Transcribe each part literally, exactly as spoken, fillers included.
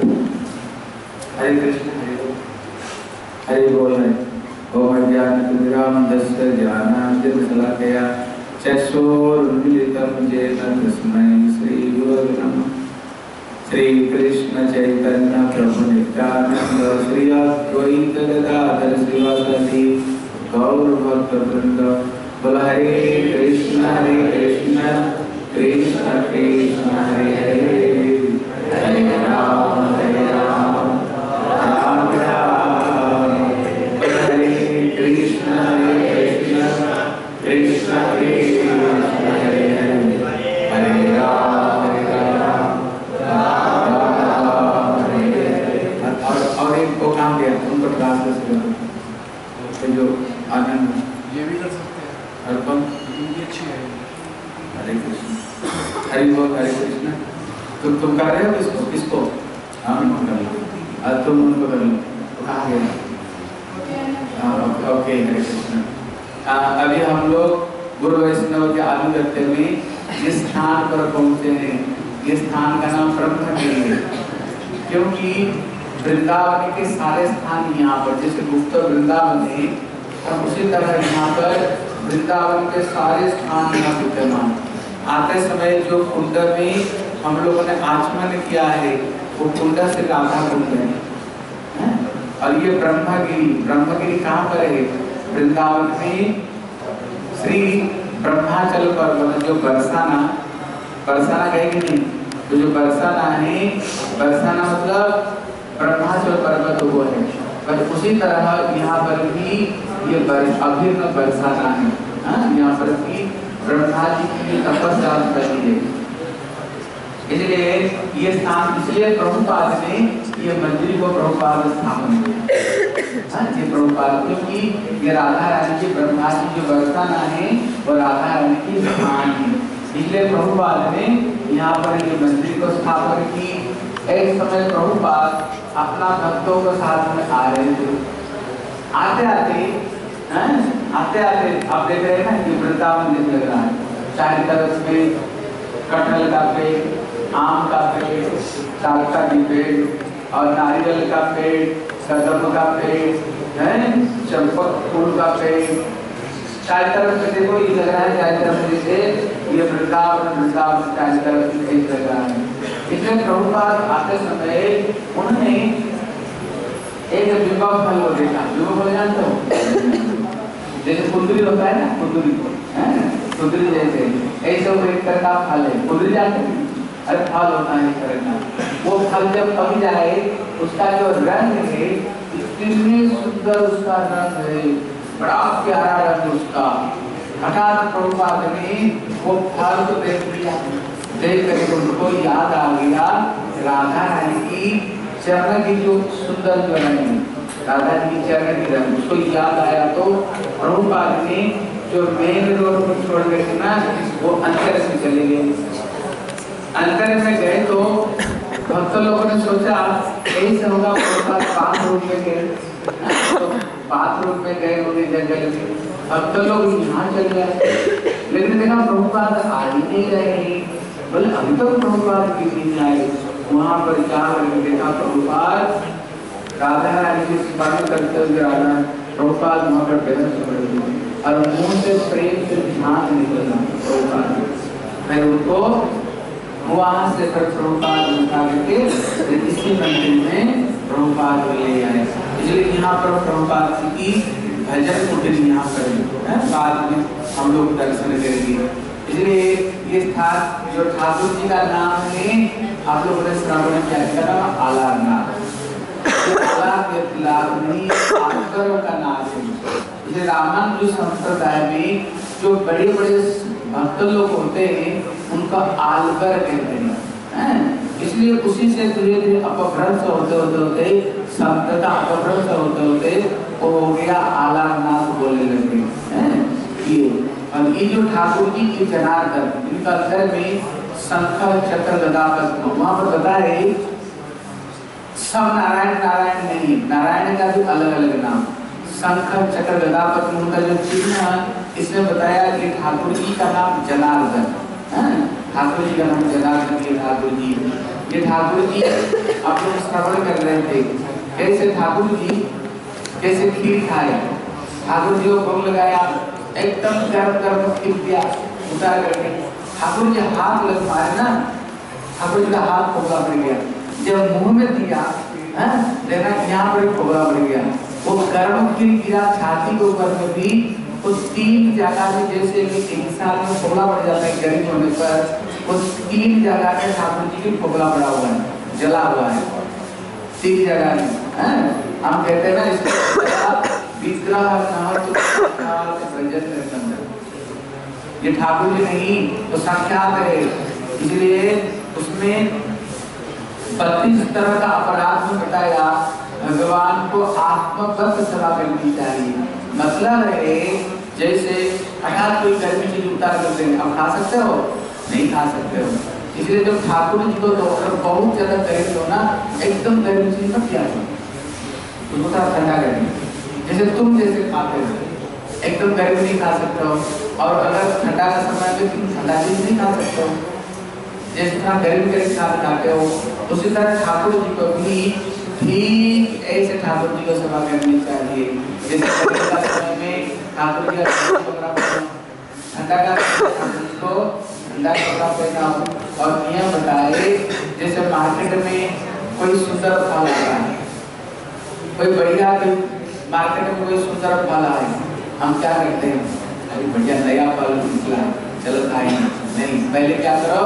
हरे कृष्ण हरे बोल हरे बोल है। ओम अज्ञानतिमिरान्धस्य ज्ञानाञ्जनशलाकया चक्षुरुन्मीलितं येन तस्मै श्रीगुरवे नमः। श्री कृष्ण चैतन्य प्रभु नित्यानंद श्री अद्वैत गदाधर श्रीवासदि गौर भक्तवृंद। बोल हरे कृष्ण हरे कृष्ण कृष्ण कृष्ण हरे हरे हरे राम हरे राम राम राम। बोल हरे कृष्ण हरे कृष्ण कृष्ण कृष्ण हरे हरे हरे राम हरे राम और एक को काम दिया उनको क्लास से जो आनंद ये भी कर सकते हैं अर्पण ये अच्छी है। हरे कृष्ण हरि बोल हरे कृष्ण। तुम तुम कर रहे हो किसको किसको हम कर लो आज तुम उनको कर लो तो कहाँ गया ओके हरे कृष्ण। अभी हम लोग गुरु वैष्णव के आनुगत्य में जिस स्थान पर पहुँचे हैं ये स्थान का नाम ब्रह्मगिरी है क्योंकि वृंदावन के सारे स्थान यहाँ पर जैसे गुप्त वृंदावन है और उसी तरह यहाँ पर वृंदावन के सारे स्थान यहाँ विद्यमान। आते समय जो कुंड में हम लोगों ने आचमन किया है वो कुंड से राधा कुंड है और ये ब्रह्मगिरी ब्रह्मगिरी कहाँ पर है वृंदावन में श्री ब्रह्माचल पर्वत जो बरसाना बरसाना गए कि नहीं तो जो बरसाना है बरसाना मतलब ब्रह्माचल पर्वत वो है पर उसी तरह यहाँ पर भी ये अभिन्न बरसाना है। यहाँ पर भी ब्रह्मा जी की तपस्या करती है इसलिए ये स्थान इसलिए प्रभुपाद ने ये मंदिर को प्रभुपाद स्थापन किया। ये प्रभुपाद क्योंकि ये राधा रानी की ब्रह्मा जी जो बरसाना है वो राधा रानी की स्थान है इसलिए प्रभुपाद ने यहाँ पर ये मंदिर को स्थापन की। एक समय प्रभुपाद अपना भक्तों के साथ में आ रहे थे आते आते हैं आते आते आप देख रहे हैं ना कि वृंदावन जैसे लग रहा है चारों तरफ में कटहल का पेड़ आम का पेड़ सालका की पेड़ और नारियल का पेड़ कदम का पेड़ है चंपक फूल का पेड़ चारों तरफ से देखो ये लग रहा है चारों तरफ जैसे ये वृंदावन वृंदावन चारों तरफ से लग रहा है। इसलिए प्रभुपाद आते समय उन्होंने एक विवाह फल को देखा। विवाह फल जानते हो जैसे कुंदरी होता है ना कुंदरी कुंदरी जैसे ऐसे वो एक तरह का फल है कुंदरी जानते हैं अरे फल होता है एक तरह का वो फल जब पक जाए उसका जो रंग है इतनी सुंदर उसका रंग है बड़ा प्यारा रंग उसका। हठात प्रभुपाद ने वो फल को देख लिया देख करके उनको याद आ गया राधा रानी की चरण की जो सुंदर जो रंग है राधा जी की चरण की रंग उसको याद आया तो प्रभुपाद ने जो मेन रोड को छोड़ करके ना वो अंतर में चले गए। अंतर में गए तो भक्त लोगों ने सोचा ऐसे होगा प्रभुपाद बाथरूम में गए तो बाथरूम में गए होंगे जंगल में भक्त लोग यहाँ चले गए लेकिन देखा प्रभुपाद आ ही नहीं रहे बोले अभी तक प्रभुपाद की नहीं आए। वहाँ पर जाकर देखा प्रभुपाद राधा रानी के स्मरण करते हुए राधा प्रभुपाद वहाँ पर बेहद समझ और मुंह से प्रेम से ध्यान निकलना प्रभुपाद फिर उनको वहाँ से फिर प्रभुपाद उठा करके इसी मंदिर में प्रभुपाद ले आए। इसलिए यहाँ पर प्रभुपाद की भजन कुटीर यहाँ पर बाद में हम लोग दर्शन करेंगे। इसलिए ये स्थान जो ठाकुर जी का नाम है आप लोगों ने श्रवण किया इसका नाम आलारनाथ नहीं आलकर का नाम है। इसलिए रामानुज संप्रदाय में जो बड़े बड़े भक्त लोग होते हैं उनका आलकर कहते हैं। इसलिए उसी से धीरे धीरे अपभ्रंश होते होते होते शब्द का अपभ्रंश होते होते वो हो गया आलारनाथ बोलने लगे। ये और ये जो ठाकुर जी की जनार्दन इनका घर में शंख चक्र गदा पद्म वहाँ पर बताए सब नारायण नारायण नहीं नारायण का भी अलग अलग नाम शंख चक्र गदा पद्म उनका जो चिन्ह इसमें बताया कि ठाकुर जी का नाम जनार्दन ठाकुर जी का नाम जनार्दन ये ठाकुर जी ये ठाकुर जी आप लोग श्रवण कर रहे थे कैसे ठाकुर जी कैसे खीर खाए, ठाकुर जी को भोग लगाया, एकदम गर्म गर्म खीर दिया उतार करके, ठाकुर जी हाथ लग मारे ना, ठाकुर जी का हाथ फोगला पड़ गया, जब मुंह में दिया देखा यहाँ पर फोगला पड़ गया, वो गर्म खीर गिरा छाती के ऊपर में भी, उस तीन जगह में जैसे इंसान में फोगला पड़ जाता है गर्म होने पर, उस तीन जगह में ठाकुर जी की फोगला पड़ा हुआ है, जला हुआ है तीन जगह में। हम कहते हैं ना इसको विग्रह ये ठाकुर जी नहीं तो साक्षात है, इसलिए उसमें बत्तीस तरह का अपराध में बताया, भगवान को आत्मबद्ध सेवा करनी चाहिए। मतलब है जैसे हठात कोई गर्मी चीज उतार करते हैं, अब खा सकते हो नहीं खा सकते हो, इसलिए जब ठाकुर जी को डॉक्टर बहुत ज्यादा गर्मी हो ना, एकदम गर्मी चीज मत किया उसको थोड़ा ठंडा करनी, जैसे तुम जैसे खाते हो एकदम गर्मी नहीं खा सकते हो, और अगर ठंडा का समय में तुम ठंडा चीज नहीं खा सकते हो, जैसे थोड़ा गर्मी गर्मी खा खाते हो, उसी तरह ठाकुर जी को भी ठीक ऐसे ठाकुर जी को सेवा करनी चाहिए। जैसे ठंडा का समय में ठाकुर जी का ठंडा का को ठंडा कपड़ा पहनाओ, और नियम बताए जैसे मार्केट में कोई सुंदर फल आ रहा है, कोई बढ़िया कोई मार्केट में कोई सुंदर फल आए, हम क्या करते हैं, अरे बढ़िया नया फल निकला चलो खाएंगे, नहीं पहले क्या करो,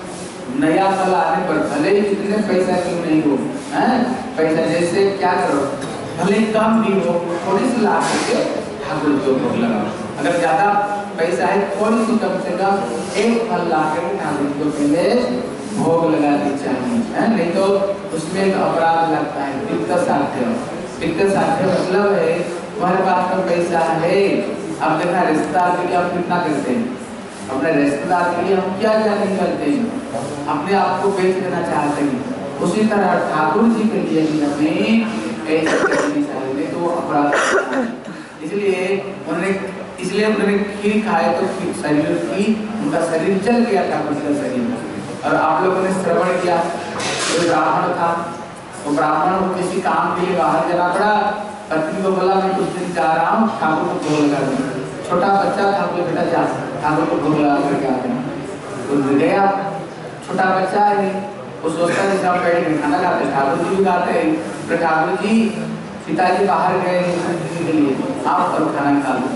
नया फल आने पर भले ही कितने पैसा क्यों नहीं हो, हैं पैसा जैसे क्या करो, भले कम भी हो थोड़ी सी ला करके ठाकुर जी को भोग लगाओ, अगर ज्यादा पैसा है थोड़ी सी कम से कम एक फल ला करके ठाकुर जी को पहले भोग लगानी चाहिए, है नहीं तो उसमें एक अपराध लगता है, पित्त साध्य। पित्त साध्य मतलब है तुम्हारे पास में पैसा है, अब देखना रिश्तेदार के लिए आप कितना करते हैं, अपने रिश्तेदार के लिए हम क्या क्या नहीं करते हैं, अपने आप को बेच देना चाहते हैं, उसी तरह ठाकुर जी के लिए भी हमें ऐसा करनी चाहिए, तो अपराध। इसलिए उन्होंने इसलिए उन्होंने खीर खाए तो शरीर की उनका शरीर जल गया ठाकुर जी का शरीर। और आप लोगों ने श्रवण किया, जो ब्राह्मण था वो ब्राह्मण को किसी काम के लिए बाहर जाना पड़ा, पत्नी को बोला मैं कुछ दिन जा रहा हूँ ठाकुर को भोग लगा दूँ, छोटा बच्चा था बोले बेटा जा ठाकुर को भोग लगा करके आते हैं, तो गया छोटा बच्चा है वो सोचता है हम बैठ के खाना खाते, ठाकुर जी भी खाते हैं, तो ठाकुर जी पिताजी बाहर गए के लिए आप और खाना खा लो,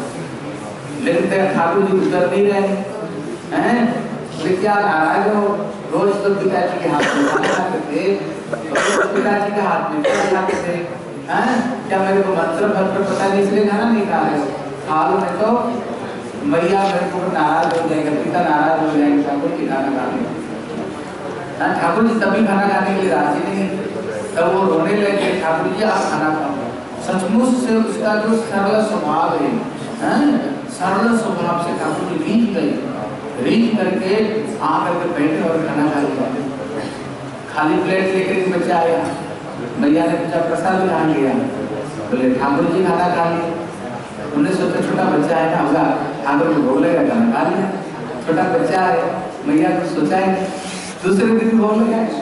लेकिन ठाकुर जी उतर नहीं रहे हैं, बोले क्या नाराज हो, रोज तो पिताजी के हाथ में खाना खाते थे, पिताजी के हाथ में क्या खाते थे, हैं क्या मेरे को मंत्र भंत्र पता नहीं इसलिए खाना नहीं खा रहे हो, खा लो नहीं तो मैया मेरे को नाराज हो जाएगा, पिता नाराज हो जाएंगे, ठाकुर जी खाना खा लेंगे। ठाकुर जी तभी खाना खाने के लिए राजी नहीं, तब वो रोने लगे ठाकुर जी आप खाना खाओ। सचमुच से उसका जो सरल स्वभाव है, सरल स्वभाव से ठाकुर जी रीझ गए, रीझ करके आकर के बैठे और खाना खा लिया, खाली प्लेट लेकर बच्चा आया, मैया ने पूछा प्रसाद कहाँ गया, बोले ठाकुर जी खाना खा लिया, उन्हें सोचा छोटा बच्चा है ना होगा ठाकुर को भोग लगेगा, खाना खा लिया, छोटा बच्चा है, मैया ने सोचा है दूसरे दिन भोग लगाए,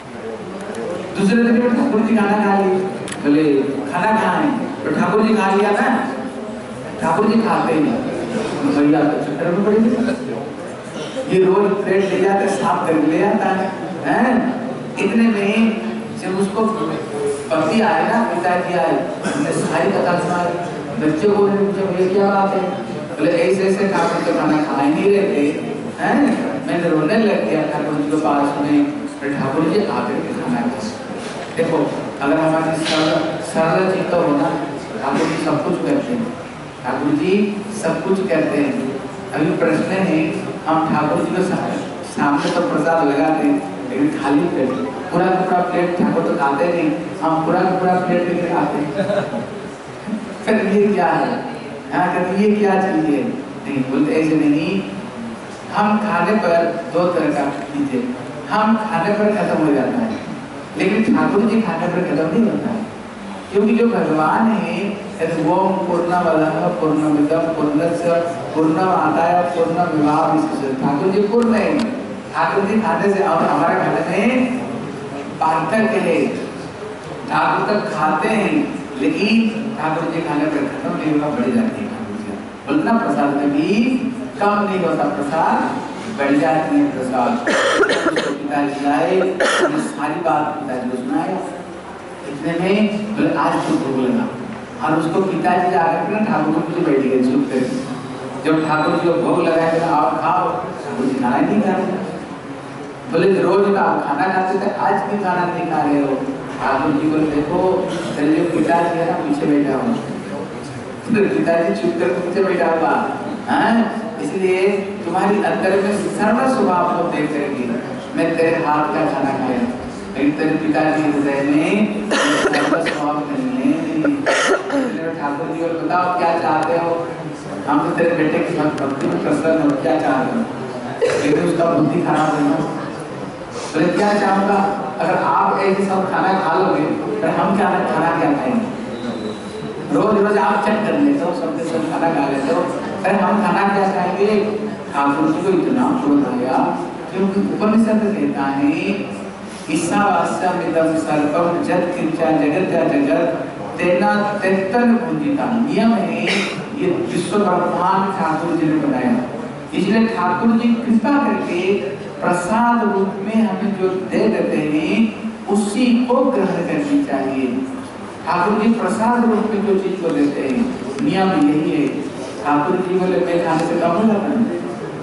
दूसरे दिन ठाकुर जी खाना खा लिए, बोले खाना कहाँ है, तो ठाकुर जी खा लिया ना, ठाकुर जी खाते ही भैया तो चक्कर में पड़ी, ये रोज प्लेट ले जाकर साफ कर ले आता है, हैं इतने में जब उसको पति आए ना पिताजी आए, उन्हें सारी कथा सुनाई, बच्चे बोले जब ये क्या बात है, बोले ऐसे ऐसे ठाकुर तो खाना खा ही नहीं रहे थे, हैं मैंने रोने लग गया ठाकुर जी के पास में, फिर ठाकुर जी आकर के खाना खाए। देखो अगर हमारी सरल सरल चित्त हो ना, ठाकुर जी सब कुछ करते हैं, ठाकुर जी सब कुछ करते हैं। अभी प्रश्न है हम ठाकुर जी को सामने तो प्रसाद लगाते हैं, लेकिन खाली प्लेट पूरा पूरा प्लेट ठाकुर तो खाते नहीं, हम पूरा पूरा प्लेट लेके खाते हैं, फिर ये क्या है, हाँ कहते ये क्या चीज है, नहीं बोलते ऐसे नहीं, हम खाने पर दो तरह का कीजिए, हम खाने पर खत्म हो जाता है, लेकिन ठाकुर जी खाने पर खत्म नहीं होता है, क्योंकि जो भगवान है वो पूर्णमदः पूर्णमिदं पूर्णस्य पूर्णमादाय पूर्णमेवावशिष्यते, ठाकुर जी पूर्ण है, ठाकुर जी खाने से और हमारे खाने में पार्थक्य है। ठाकुर तक खाते हैं लेकिन ठाकुर जी खाने पर खत्म नहीं होगा, बढ़ जाती है ठाकुर जी। बोलना प्रसाद में भी कम नहीं होता, प्रसाद बढ़ जाती है। प्रसाद पिताजी आए, सारी बात पिताजी को सुनाए। इतने में बोले आज तो भोग लगा, और उसको पिताजी आकर ना ठाकुर को मुझे बैठ गए चुप कर। जब ठाकुर जी को भोग लगाए तो आप खाओ, ठाकुर जी खाना नहीं खा रहे। बोले रोज का आप खाना खाते थे, आज भी खाना नहीं खा रहे हो। ठाकुर जी को देखो, तेरे जो पिताजी है ना पीछे बैठा हुआ, तो पिताजी चुप कर पीछे बैठा हुआ है। इसलिए तुम्हारी अंदर में सर्व स्वभाव को देख करके मैं तेरे हाथ का खाना खाया, लेकिन तेरे पिताजी हृदय में सर्व स्वभाव नहीं है। ठाकुर जी को बताओ क्या चाहते हो, हम तो तेरे बेटे की भक्ति में प्रसन्न हो, क्या चाहते हो, लेकिन उसका बुद्धि खराब है ना। बोले क्या चाहूँगा, अगर आप ऐसे सब खाना खा लोगे तो हम क्या खाना क्या खाएंगे। रोज रोज आप चट कर लेते हो, सबके सब खाना खा लेते हो, अरे हम खाना क्या खाएंगे। ठाकुर जी को इतना क्रोध आया क्योंकि उपनिषद कहता है ईशावास्यमिदं सर्वं जगत् किंचा जगत् या जगत् तेना तेतन पूजिता। नियम है ये विश्व ब्रह्मांड ठाकुर जी ने बनाया, इसलिए ठाकुर जी कृपा करके प्रसाद रूप में हमें जो दे देते हैं उसी को ग्रहण करनी चाहिए। ठाकुर जी प्रसाद रूप में जो चीज को देते हैं, नियम यही है। ठाकुर जी बोले मैं खाने से कम हो जाता,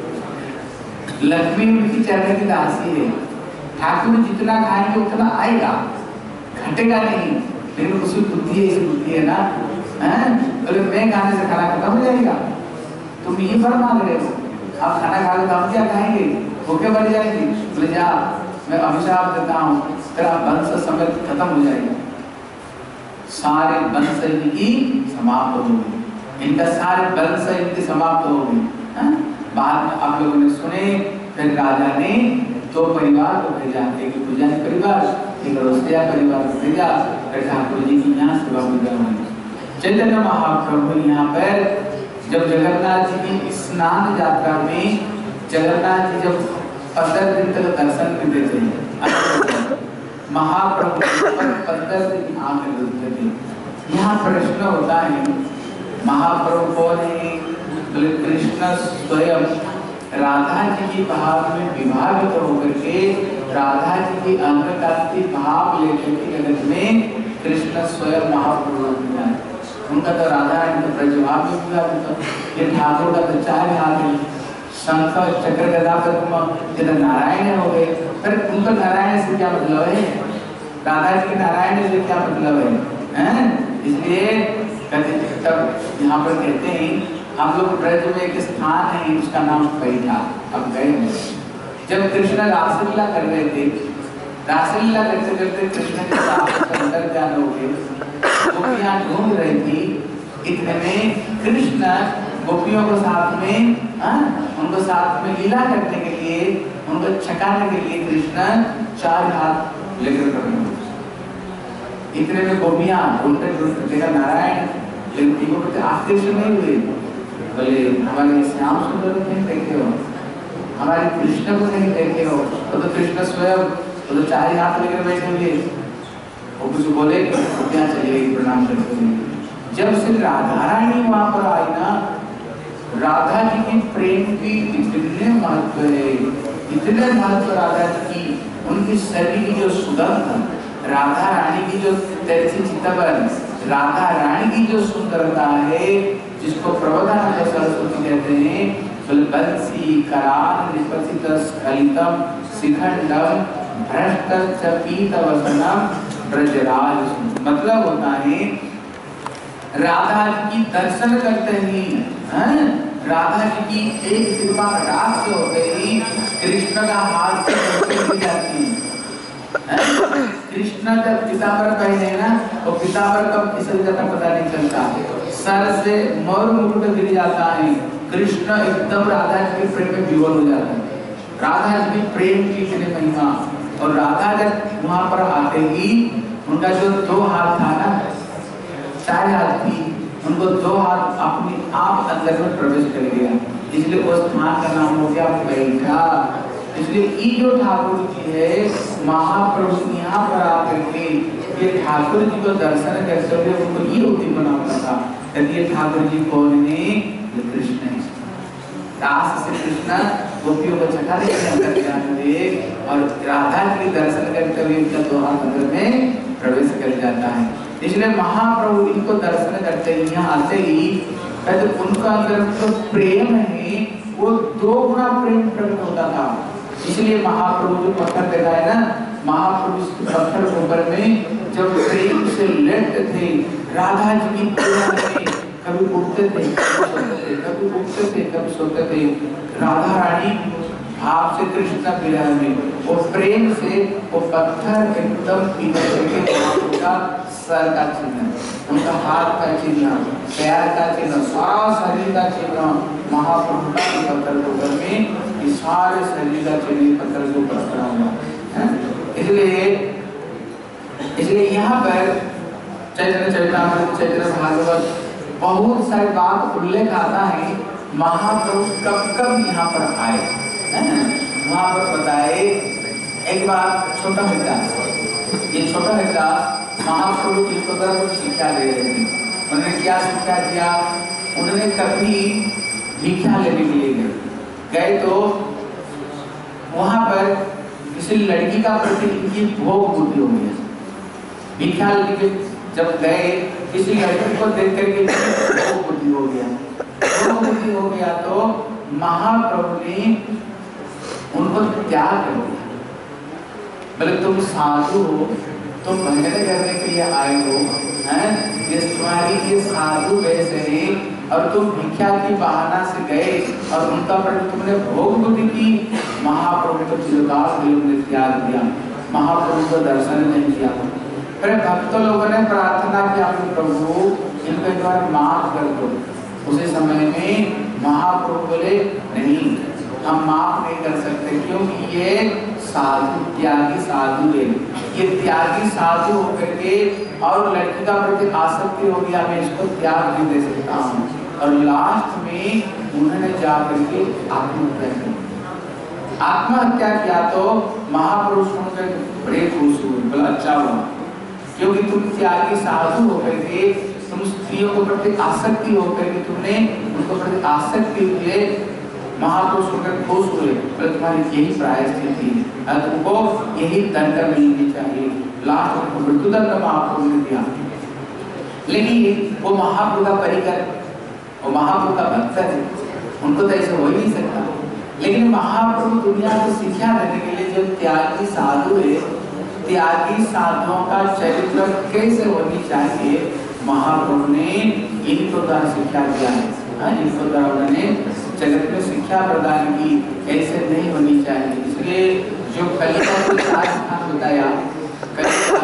लक्ष्मी उनकी चरण की दासी है, ठाकुर जितना खाएंगे उतना आएगा, घटेगा नहीं, लेकिन उसकी बुद्धि ऐसी बुद्धि है ना, बोले मैं खाने से खाना खत्म हो जाएगा, तुम ये पर मांग रहे हो, आप खाना खा लो हम क्या खाएंगे, भूखे मर जाएंगे। बोले जा मैं अभिशाप देता हूँ, तेरा वंश समेत खत्म हो जाएगा, सारे वंश इनकी समाप्त हो गए, इनका सारे वंश इनकी समाप्त हो गए। बाद में आप लोगों ने सुने, फिर राजा ने दो परिवार को भेजा, एक पूजन परिवार, एक रोस्तिया परिवार को भेजा, फिर ठाकुर जी की यहाँ सेवा पूजा हुई। चैतन्य महाप्रभु यहाँ पर जब जगन्नाथ जी की स्नान यात्रा में जगन्नाथ जी जब पंद्रह दिन तक दर्शन देते थे, महाप्रभु पर पंद्रह दिन आंखें खुलते थे। यहाँ प्रश्न होता है महाप्रभु कौन है, बोले कृष्ण स्वयं राधा जी की भाव में विभावित तो होकर के राधा जी की अंग का भाव लेकर के जगत में कृष्ण स्वयं महाप्रभु है। उनका तो राधा तो प्रज्वाल में पूरा होता, ये ठाकुर का तो चार हाथ है, शंख चक्र गदा पर तुम इधर नारायण हो गए, पर उनको नारायण से क्या मतलब है, राधा जी के नारायण से क्या मतलब है, हैं? इसलिए तब यहाँ पर कहते हैं हम लोग ब्रज में एक स्थान है उसका नाम पैठा, अब गए हैं। जब कृष्ण रासलीला कर रहे थे, रासलीला करते करते कृष्ण के साथ अंदर जान हो गए, गोपियां ढूंढ रही थी, इतने में कृष्ण गोपियों को साथ में आ, उनको साथ में लीला करने के लिए, उनको छकाने के लिए कृष्ण चार हाथ लेकर खड़े। इतने में गोपियां ढूंढते ढूंढते देखा नारायण, लेकिन वो कुछ आकर्षण नहीं हुए, बोले हमारे श्याम सुंदर को नहीं देखे हो, हमारे कृष्ण को नहीं देखे हो, तो, तो कृष्ण स्वयं तो, तो चार हाथ लेकर बैठे हुए, वो कुछ बोले क्या चलिए प्रणाम करते हुए। जब से राधा रानी वहां पर आई ना, राधा जी की प्रेम की इतने महत्व है, इतने महत्व राधा जी की, उनकी शरीर की जो सुगंध, राधा रानी की जो तैसी चितवन, राधा रानी की जो सुंदरता है, जिसको प्रबोधानंद सरस्वती कहते हैं, बंसी करान निपतित स्खलितम शिखंडम भ्रष्ट चपीत वसनम ब्रजराज। मतलब होता है राधा जी की दर्शन करते ही हैं, राधा जी की एक कृपा कटाक्ष हो गई, कृष्ण का हाथ से गिर जाती है। कृष्ण जब पीतांबर पहने ना, तो पीतांबर कब फिसल जाता पता नहीं चलता, सर से मोर मुकुट गिर जाता है, कृष्ण एकदम राधा जी के प्रेम में विवल हो जाता है। राधा जी की प्रेम की इतनी महिमा, और राधा जब वहां पर आते ही उनका जो दो हाथ था ना, चार हाथ थी, उनको दो हाथ अपने आप अंदर में प्रवेश कर गया, इसलिए उस स्थान का नाम हो गया बैठा। इसलिए ये जो ठाकुर जी है महाप्रभु यहाँ पर आकर के ये ठाकुर जी को दर्शन करते हुए उनको ये उद्दीप बनाता था कि ये ठाकुर जी कौन है? ये कृष्ण है। दास से कृष्ण गोपियों को छठा देते और राधा के दर्शन करते हुए इनका दोहा मंदिर में प्रवेश कर जाता है। इसलिए महाप्रभु इनको दर्शन करते ही यहाँ आते ही तो उनका अंदर तो प्रेम है वो दो गुना प्रेम प्रकट होता था। इसलिए महाप्रभु जो पत्थर देखा है ना, महाप्रभु पत्थर के ऊपर में जब प्रेम से लेटते थे राधा जी की प्रेम में कभी उठते थे कभी उठते थे कभी सोते थे। राधा रानी भाव से कृष्ण विरह में वो प्रेम से वो पत्थर एकदम पीछे के उनका सर का चिन्ह, उनका हाथ का चिन्ह, पैर का चिन्ह, सारा शरीर का चिन्ह महाप्रभु का पत्थर के ऊपर में इस सारे शरीर का चिन्ह पत्थर के ऊपर पड़ा हुआ है। इसलिए इसलिए यहाँ पर चैतन्य चरितामृत चैतन्य भागवत बहुत सारी बात उल्लेख आता है महाप्रभु कब कब यहाँ पर आए है ना। वहाँ पर बताए एक बार छोटा विकास, ये छोटा विकास महाप्रभु की को शिक्षा दे रहे थे। उन्होंने क्या शिक्षा दिया? उन्होंने कभी भिक्षा लेने के लिए गए गए तो वहाँ पर किसी लड़की का प्रति इनकी भोग बुद्धि हो गया। भिक्षा लेके जब गए किसी लड़की को देख करके भोग बुद्धि हो गया भोग बुद्धि हो गया तो महाप्रभु ने उनको त्याग कर दिया। बोले तुम साधु हो, तुम भजन करने के लिए आए हो, हैं? ये तुम्हारी ये साधु वेश है और तुम भिक्षा की बहाना से गए और उनका पर तुमने भोग बुद्धि की। महाप्रभु को चिरकाल ने त्याग दिया, महाप्रभु को दर्शन नहीं किया। फिर भक्त लोगों ने प्रार्थना किया कि प्रभु इनको एक बार माफ कर दो। उसी समय में महाप्रभु बोले नहीं, हम माफ नहीं कर सकते क्योंकि ये साधु त्यागी साधु है, ये त्यागी साधु होकर के और लड़की का प्रति आसक्ति हो गया, मैं इसको त्याग नहीं दे सकता हूँ। और लास्ट में उन्होंने जाकर के आत्महत्या की। आत्महत्या किया तो महापुरुष सुनकर बड़े खुश हुए, बोला अच्छा हुआ क्योंकि तुम त्यागी साधु होकर के तुम स्त्रियों के प्रति आसक्ति होकर के तुमने उनको प्रति आसक्ति हुए। महापुरुष होकर खुश हुए, बोले तुम्हारी यही प्रायश्चित थी, तुमको यही दंड मिलनी चाहिए। लास्ट उनको मृत्युदंड महाप्रभु ने दिया। लेकिन वो महाप्रभु का परिकर, वो महाप्रभु का भक्त है, उनको तो ऐसे हो ही नहीं सकता। लेकिन महाप्रभु दुनिया को शिक्षा देने के लिए जो त्यागी साधु है, त्यागी साधुओं का चरित्र कैसे होनी चाहिए, महाप्रभु ने इनको द्वारा शिक्षा दिया है। इनको द्वारा उन्होंने जगत में शिक्षा प्रदान की कैसे नहीं होनी चाहिए। इसलिए जो कलिका को चार स्थान बताया, कलिका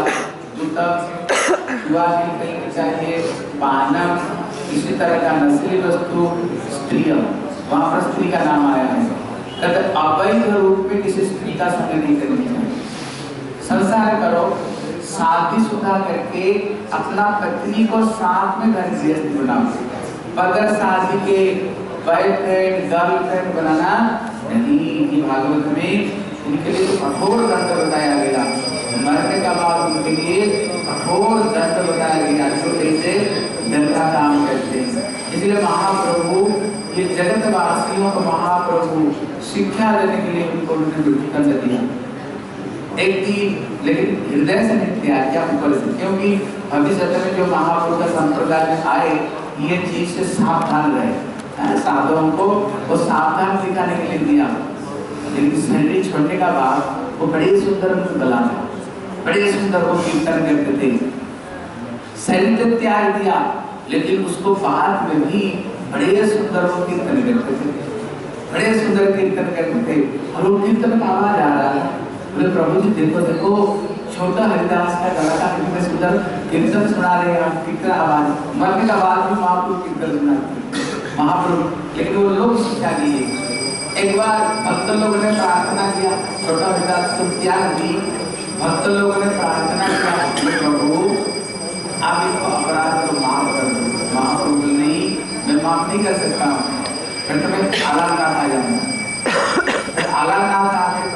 जुआ नहीं करनी चाहिए, पानम, किसी तरह का नस्ली वस्तु, स्त्री, वहाँ पर स्त्री का नाम आया है। कहते अवैध रूप में किसी स्त्री का संग नहीं करनी चाहिए। संसार करो, शादीशुदा करके अपना पत्नी को साथ में घर गृहस्थ बनाओ, बगैर शादी के बॉयफ्रेंड गर्लफ्रेंड बनाना नहीं। भागवत में इनके लिए तो कठोर दंड बताया गया, मरने का बाद उनके लिए कठोर दंड बताया गया जो ऐसे गंदा काम करते हैं। इसलिए महाप्रभु ये जगतवासियों को महाप्रभु शिक्षा देने के लिए उनको मृत्युदंड दिया। एक दिन लेकिन हृदय से नहीं किया क्या ऊपर से, क्योंकि भविष्य में जो महाप्रभु का संप्रदाय में आए ये चीज से सावधान रहे, साधुओं को वो सावधान सिखाने के लिए दिया। लेकिन शरीर छोड़ने का बाद वो बड़े सुंदर उनको गला था, बड़े सुंदर वो कीर्तन करते थे। शरीर तो त्याग दिया लेकिन उसको बाद में भी बड़े सुंदर वो कीर्तन करते थे, बड़े सुंदर कीर्तन करते थे। और वो कीर्तन का आवाज आ रहा है, बोले प्रभु जी देखो देखो छोटा हरिदास का गला का कितने सुंदर कीर्तन सुना रहे हैं, कीर्तन आवाज, मरने का बाद भी महाप्रभु कीर्तन सुनाते महाप्रभु। लेकिन वो लोग शिक्षा दिए। एक बार भक्त लोगों ने प्रार्थना किया, छोटा हरिदास तुम त्याग दी, भक्त लोगों ने प्रार्थना किया प्रभु आप इनको अपराध को माफ कर दो। महाप्रभु नहीं, मैं माफ नहीं कर सकता हूँ, फिर तो मैं आलानाथ आ जाऊंगा। आलानाथ आके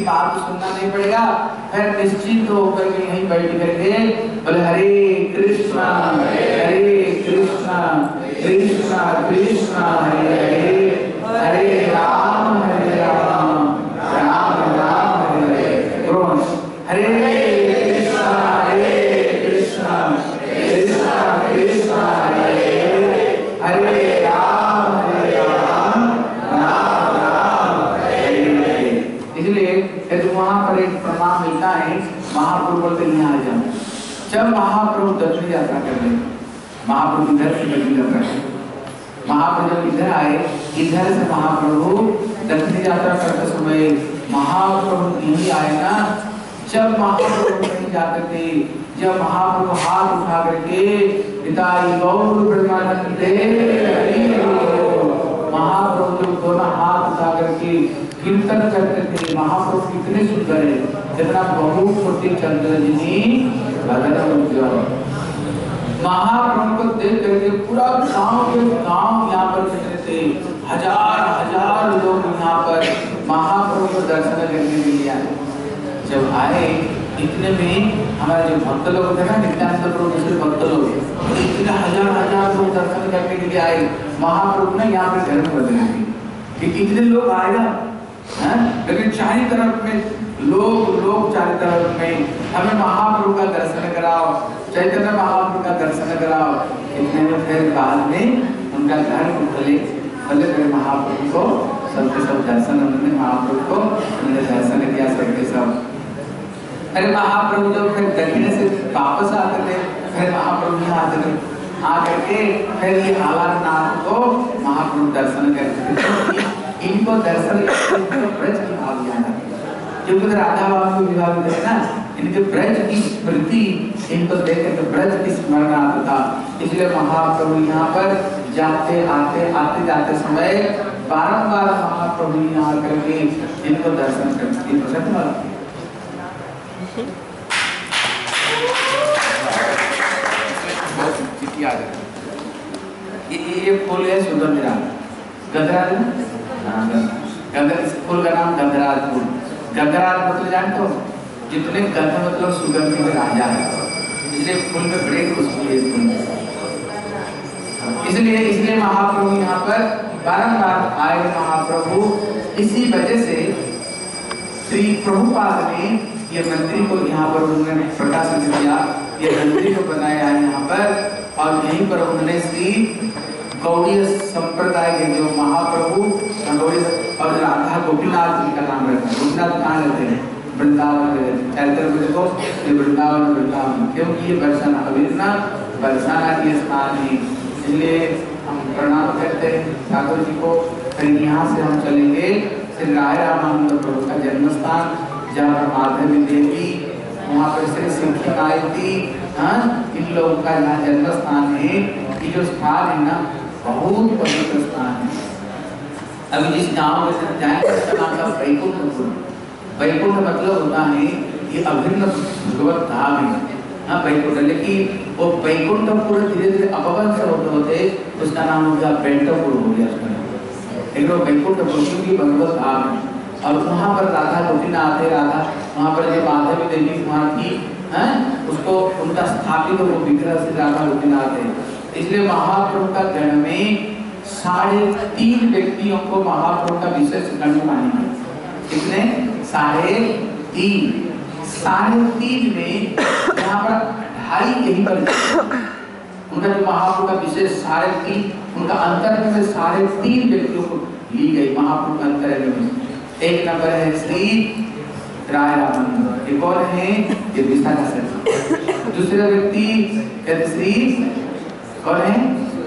बात तो सुनना नहीं पड़ेगा। फिर निश्चिंत होकर के यहीं बैठ करके बोले हरे कृष्णा हरे कृष्णा कृष्णा कृष्णा हरे हरे हरे राम हरे राम राम राम हरे हरे। हरे कृष्णा हरे कृष्णा कृष्णा कृष्णा हरे हरे राम हरे राम राम राम हरे हरे। इसलिए यदि वहां पर एक प्रमाण मिलता है, महाप्रभु बोलते यहाँ आ जाओ। जब महाप्रभु दक्षिण यात्रा कर रहे, महाप्रभु इधर से दक्षिण यात्रा कर, महाप्रभु जब इधर आए, इधर से महाप्रभु दक्षिण यात्रा करते समय महाप्रभु यही आए ना। जब महाप्रभु नहीं जाते थे, जब महाप्रभु हाथ उठा करके पिताई गौर प्रेमानंदे महाप्रभु जब दोनों हाथ उठा करके कीर्तन करते थे, महाप्रभु कितने सुंदर है, जितना बहु कोटि चंद्रजनी भगवान उज्ज्वल। महाप्रभु को देख करके पूरा गांव के गांव यहाँ पर बैठे थे, हजार हजार लोग यहाँ पर महाप्रभु को दर्शन करने के लिए आए। जब आए इतने में हमारे जो भक्त लोग थे ना, नित्यानंद प्रभु दूसरे भक्त लोग, इतने हजार हजार लोग दर्शन करने के लिए आए। महाप्रभु ने यहाँ पे घर में बदले थे कि इतने लोग आएगा, लेकिन चारों तरफ में लोग लोग चारों तरफ में हमें महाप्रभु का दर्शन कराओ, चैतन्य महाप्रभु का दर्शन कराओ। इतने में फिर बाद में उनका घर खुले भले फिर महाप्रभु को सबके सब दर्शन, उन्होंने महाप्रभु को उन्होंने दर्शन किया सबके सब। अरे महाप्रभु जब फिर दक्षिण से वापस आते थे, फिर महाप्रभु यहाँ आते थे, आकर के फिर ये आलारनाथ को महाप्रभु दर्शन करते थे। इनको दर्शन ब्रज की भाव याद आती है, क्योंकि राधा बाबा को विवाह में थे ना, इनके ब्रज की स्मृति इनको देख कर ब्रज की स्मरण आता था। इसलिए महाप्रभु यहाँ पर जाते आते आते जाते समय बारंबार महाप्रभु यहाँ करके इनको दर्शन करते थे। ये ये फूल है सुगंधरा गंधराज, गंधराज फूल का नाम गंधराज फूल। गंधराज मतलब जानते हो, जितने गंध मतलब सुगंध में राजा है, इसलिए फूल में बड़े खुशबू है फूल। इसलिए इसलिए महाप्रभु यहाँ पर बारंबार आए महाप्रभु। इसी वजह से श्री प्रभुपाद ने ये मंदिर को यहाँ पर उन्होंने प्रकाशित किया, ये मंदिर को बनाया है यहाँ पर। और यहीं पर उन्होंने श्री गौड़ीय संप्रदाय के जो महाप्रभु गौड़ी और राधा गोपीनाथ जी का नाम रखा है। गोपीनाथ कहाँ रहते हैं? वृंदावन। चैत्र में देखो ये वृंदावन वृंदावन, क्योंकि ये बरसाना अविरना बरसाना के स्थान है। इसलिए हम प्रणाम करते हैं ठाकुर जी को। फिर यहाँ से हम चलेंगे श्री राय रामानंद प्रभु का जन्म स्थान, जहाँ पर माधवी देवी, वहाँ पर श्री सिद्धि गायत्री, हाँ इन लोगों का यहाँ जन्म स्थान है। ये जो स्थान है ना बहुत पवित्र स्थान है। अभी जिस गाँव में जाएंगे उसका नाम था वैकुंठपुर। वैकुंठ मतलब होता है ये अभिन्न भगवत धाम है, हाँ वैकुंठ। लेकिन वो वैकुंठपुर धीरे धीरे अपवंश होते होते उसका नाम हो गया वैकुंठपुर हो गया उसका नाम। लेकिन वो वैकुंठपुर क्योंकि भगवत धाम है। और वहाँ पर राधा गोपीनाथ है, राधा वहाँ पर जो माधवी देवी वहाँ की हैं, उसको उनका स्थापित वो विग्रह से राधा गोपीनाथ है। इसलिए महाप्रभु का गण में साढ़े तीन व्यक्तियों को महाप्रभु का विशेष गण मानी है। कितने? साढ़े तीन। साढ़े तीन में यहाँ पर ढाई यही पर उनका जो महाप्रभु का विशेष साढ़े तीन, उनका अंतर में साढ़े तीन व्यक्तियों को ली गई महाप्रभु का अंतर में। एक नंबर है श्री राय रामानंद, एक और है ये विशाखा सर, दूसरा व्यक्ति श्री कौन है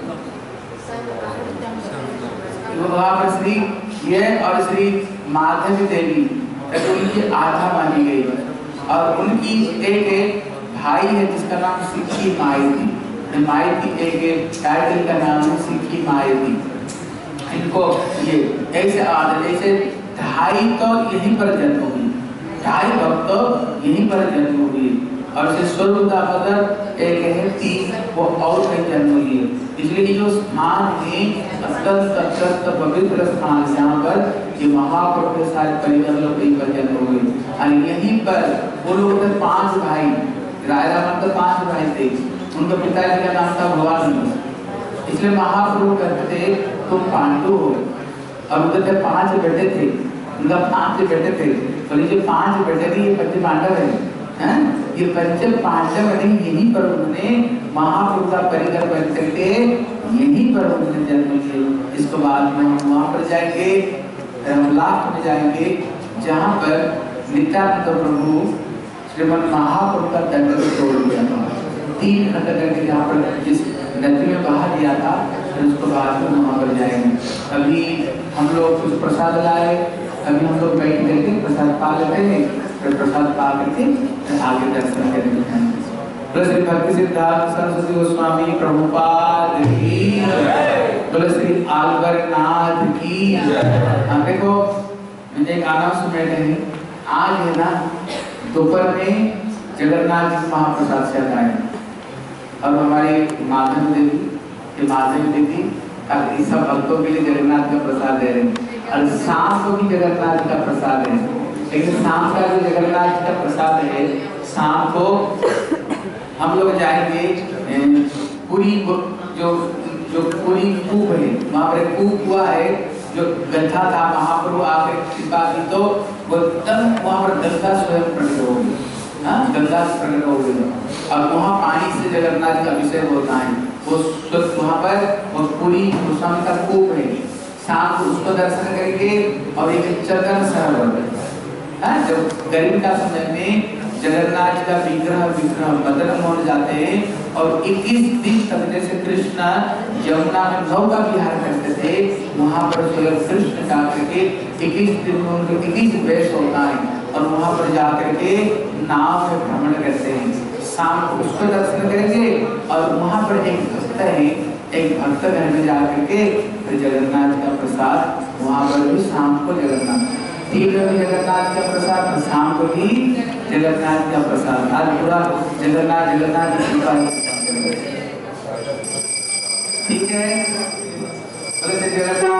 वहाँ पर श्री ये और श्री माधवी देवी, उनकी आधा मानी गई। और उनकी एक एक भाई है जिसका नाम सिक्की माई थी। माई थी एक टाइटल का नाम है सिक्की माई थी। इनको ये ऐसे आधे ऐसे ढाई तो यहीं पर जन्म हुई, ढाई भक्त यहीं पर जन्म हुई। और से स्वरूप दामोदर एक है तीन, वो और कहीं जन्म लिए। इसलिए ये जो स्थान है अत्यंत अत्यंत पवित्र स्थान, जहाँ पर ये महाप्रभु के साथ परिवार लोग कहीं पर जन्म हुए। और यहीं पर वो लोग थे पांच भाई, राय रामन तो पांच भाई थे, उनका पिताजी का नाम था भवानी। इसलिए महाप्रभु कहते थे तुम पांडु हो, और उधर के पांच बेटे थे, उनका पांच बेटे थे, तो ये जो पांच बेटे थे ये पंच पांडव है, हैं? ये पंच पांडव नहीं, यहीं पर उन्होंने महाप्रभु का परिकर बन करके यहीं पर उन्होंने जन्म लिया। इसके बाद में हम वहाँ पर जाएंगे, लास्ट में जाएंगे जहाँ पर नित्यानंद प्रभु श्रीमद महाप्रभु का दंड तोड़ दिया था, तीन खंड करके जहाँ पर जिस नदी में बहा दिया था, फिर उसको बाद में वहाँ पर जाएंगे। अभी हम लोग कुछ प्रसाद लाए, अभी हम लोग बैठ करके प्रसाद पा लेते हैं, फिर प्रसाद पा करके आगे दर्शन करेंगे। बोले श्री भक्ति सिद्धार्थ सरस्वती गोस्वामी प्रभुपाद की जय, बोले श्री आलबरनाथ की जय। हाँ देखो, मुझे एक अनाउंसमेंट है, आज है ना दोपहर में जगन्नाथ जी महाप्रसाद से आए और हमारी माधव देवी के माधव देवी अब सब भक्तों के लिए जगन्नाथ का प्रसाद दे रहे हैं, और शाम को भी जगन्नाथ का प्रसाद है। लेकिन शाम का जो जगन्नाथ का प्रसाद है, शाम को हम लोग जाएंगे पूरी जो जो पूरी कूप है, वहाँ पर कूप हुआ है, जो गंगा था, महाप्रभु आकर कृपा की तो वो तब वहाँ पर गंगा स्वयं प्रकट हो गई, हाँ गंगा प्रकट हो गई, और वहाँ पानी से जगन्नाथ का अभिषेक होता है। वो वहाँ पर वो पूरी गोस्वामी का कूप है, शाम को उसको दर्शन करके, और एक चंदन सरोवर है। जब गर्मी का समय में जगन्नाथ का विग्रह विग्रह बदन हो जाते हैं, और इक्कीस दिन तक जैसे कृष्ण यमुना में नौका विहार करते थे, वहाँ पर स्वयं कृष्ण जा करके इक्कीस दिन में उनके इक्कीस वेश होता है, और वहाँ पर जा करके नाव में भ्रमण करते हैं। शाम को उसको दर्शन करेंगे, और वहाँ पर एक भक्त है, एक भक्त घर में जा करके फिर जगन्नाथ का प्रसाद, वहाँ पर भी शाम को जगन्नाथ तीन भी जगन्नाथ का प्रसाद, शाम को भी जगन्नाथ का प्रसाद। आज पूरा जगन्नाथ जगन्नाथ ठीक है, बोले जगन्नाथ